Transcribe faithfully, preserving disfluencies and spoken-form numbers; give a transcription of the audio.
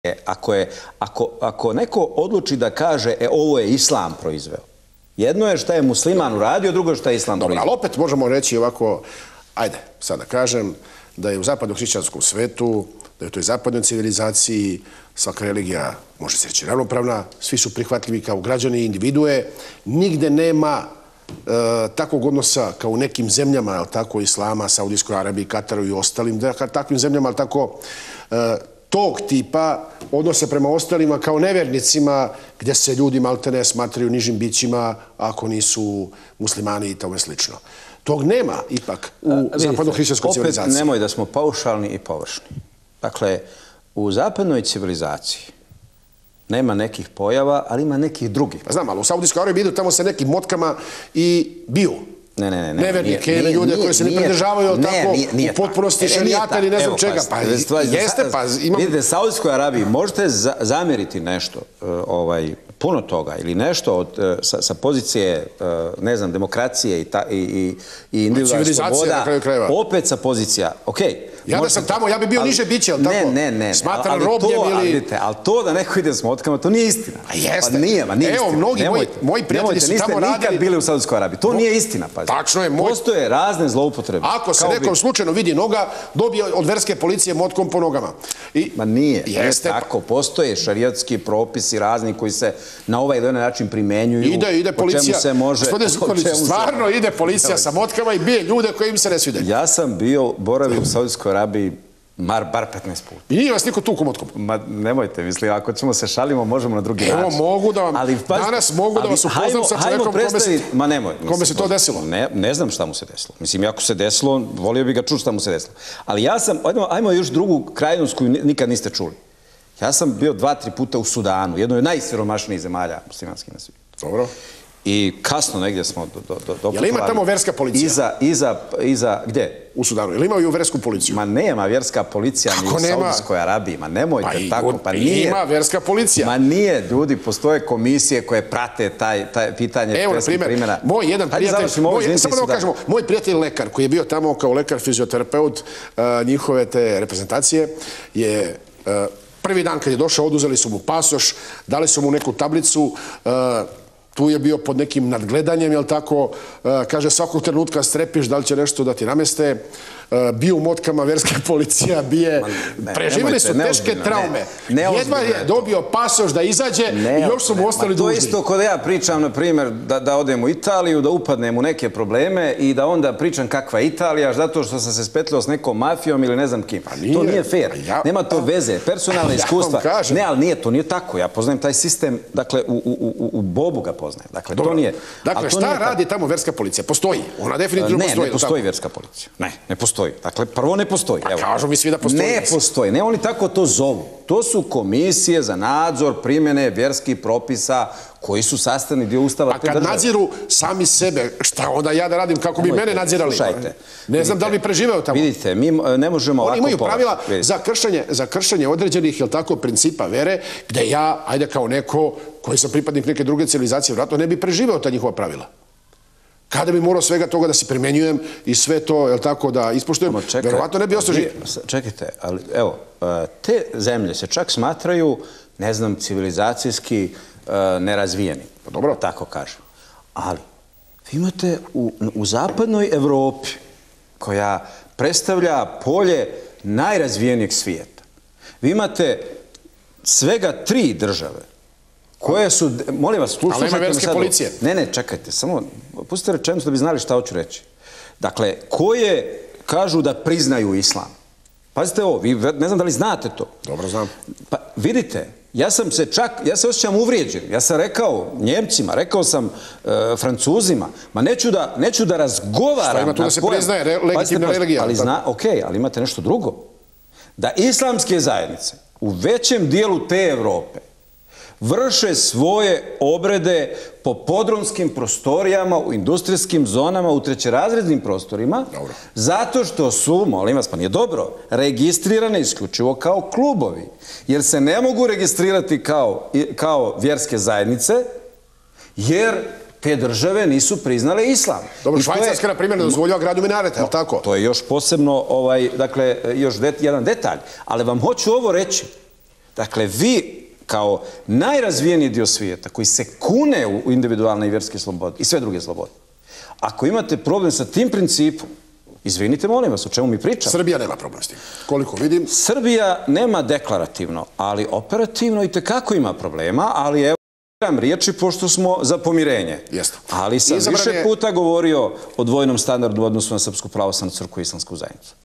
Ako, je, ako, ako neko odluči da kaže e, ovo je islam proizveo, jedno je šta je musliman uradio, drugo je šta je islam Dobro, proizveo. ali opet možemo reći ovako, ajde, sad da kažem, da je u zapadnom hrišćanskom svetu, da je u toj zapadnoj civilizaciji svaka religija, može se reći, ravnopravna, svi su prihvatljivi kao građani i individue, nigde nema e, takvog odnosa kao u nekim zemljama, ali tako, Islama, Saudijskoj Arabiji, Kataru i ostalim, da, takvim zemljama, ali tako, e, tog tipa odnose prema ostalima kao nevernicima gdje se ljudi maltene smatraju nižim bićima ako nisu muslimani i tome slično. Tog nema ipak u zapadno-hrišćanskoj civilizaciji. Opet nemoj da smo paušalni i površni. Dakle, u zapadnoj civilizaciji nema nekih pojava, ali ima nekih drugih. Znam, ali u Saudijskoj Arabiji idu tamo sa nekim motkama i biju. Ne, ne, ne. Nevernike ili ljude koji se ne pridržavaju tako u potpunosti šarijata ili ne znam čega. Pa jeste, pa imam... Vidite, Saudijskoj Arabiji možete zameriti nešto, puno toga, ili nešto sa pozicije, ne znam, demokracije i individualna sloboda, opet sa pozicija, okej. Ja da sam tamo, ja bi bio niže biće, ali tako? Ne, ne, ne. Smatram robljem ili... Ali to da neko ide s motkama, to nije istina. A jeste. Pa nije, ma nije istina. Evo, mnogi moji prijatelji su tamo radili... Niste nikad bili u Saudijskoj Arabiji. To nije istina, pazi. Tačno je. Postoje razne zloupotrebe. Ako se nekom slučajno vidi noga, dobije od verske policije motkom po nogama. Ma nije. Jeste. Tako, postoje šarijatski propisi razni koji se na ovaj ili onaj način primenjuju. Ide, ide policija. Po čemu se može... Stvarno ide policija sa motkama i bije ljude koji im se ne svide. Ja sam bio, boravio u Saudijskoj Arabiji bar petnaest puta. I nije vas niko tuku motkom? Ma nemojte, misli, ako ćemo se šalimo, možemo na drugi način. Evo, mogu da vam, danas mogu da vas upoznam sa čovjekom kome se to desilo. Ne znam šta mu se desilo. Mislim, ako se desilo, volio bi ga čuti šta mu se desilo. Ali ja sam, ajmo još drugu krajnost koju nikad niste čuli. Ja sam bio dva, tri puta u Sudanu, jednoj od najsiromašnijih zemalja muslimanskih na svijetu. Dobro. I kasno negdje smo doputovali. Je li ima tamo verska policija? Iza, iza, iza, gdje? U Sudanu. Je li imaju versku policiju? Ma nema verska policija ni u Saudijskoj Arabiji. Ma nemojte tako, pa nije. Ima verska policija. Ma nije, ljudi, postoje komisije koje prate taj pitanje. Evo, na primjer, moj jedan prijatelj, samo da vam kažemo, moj prijatelj lekar koji je bio tamo kao lekar fizioterapeut njihove te reprezentacije je prvi dan kad je došao, oduzeli su mu pasoš, dali su mu neku tablicu, tu je bio pod nekim nadgledanjem, jel tako, kaže svakog trenutka strepiš da li će nešto da ti nameste, bio u motkama, verska policija bije, preživjeli su teške traume. Jedva je dobio pasoš da izađe i još su mu ostali dužni. To je isto kod ja pričam, na primjer, da odem u Italiju, da upadnem u neke probleme i da onda pričam kakva je Italija, zato što sam se spetljao s nekom mafijom ili ne znam kim. To nije fair. Nema to veze. Personalne iskustva. Ne, ali nije, to nije tako. Ja poznajem taj sistem, dakle, u Bobu ga poznajem. Dakle, to nije... Dakle, šta radi tamo verska policija? Postoji. Ona definitivno postoji. Ne, ne postoji verska policija. Ne, ne postoji. Dakle, prvo ne postoji. Pa kažu mi svi da postoji. Ne postoji. Ne, oni tako to zovu. To su komisije za nadzor primjene vjerskih propisa koji su sastavni dio ustava te države. A kad nadziru sami sebe, šta onda ja da radim kako bi mene nadzirali? Slušajte. Ne znam da li bi preživeo tamo. Vidite, mi ne možemo ovako... Oni imaju pravila za kršenje određenih, jel tako, principa vere, gde ja, ajde kao neko koji sam pripadnik neke druge civilizacije, vratno ne bi preživeo ta njihova pravila. Kada bi morao svega toga da se primenjujem i sve to, jel tako, da ispoštujem, verovatno ne bi ostao živ. Čekajte, ali evo, te zemlje se čak smatraju, ne znam, civilizacijski nerazvijeni. Pa dobro. Tako kažem. Ali, vi imate u zapadnoj Evropi, koja predstavlja polje najrazvijenijeg svijeta, vi imate svega tri države koje su, molim vas, slušajte me sad. Ali nema verske policije. Ne, ne, čekajte, samo pustite rečenicu da bi znali šta hoću reći. Dakle, koje kažu da priznaju islam? Pazite ovo, vi ne znam da li znate to. Dobro, znam. Pa vidite, ja sam se čak, ja se osjećam uvrijeđen. Ja sam rekao Njemcima, rekao sam Francuzima, ma neću da razgovaram. Što ima tu da se priznaje legitimna religija? Okej, ali imate nešto drugo. Da islamske zajednice u većem dijelu te Evrope vrše svoje obrede po podrumskim prostorijama, u industrijskim zonama, u trećerazrednim prostorima, zato što su, molim vas, pa nije dobro, registrirane isključivo kao klubovi. Jer se ne mogu registrirati kao vjerske zajednice, jer te države nisu priznale islam. Dobro, Švajcarska, na primjer, ne dozvoljava gradu minareta, je li tako? To je još posebno, dakle, još jedan detalj. Ali vam hoću ovo reći. Dakle, vi kao najrazvijeniji dio svijeta koji se kune u individualne i vjerske slobode i sve druge slobode, ako imate problem sa tim principom, izvinite, molim vas, o čemu mi pričamo? Srbija nema problem s tim. Koliko vidim... Srbija nema deklarativno, ali operativno i tekako ima problema, ali evo, biram riječi pošto smo za pomirenje. Jeste. Ali sam više puta govorio o dvojnom standardu u odnosu na Srpsku pravoslavnu crkvu i Islamsku zajednicu.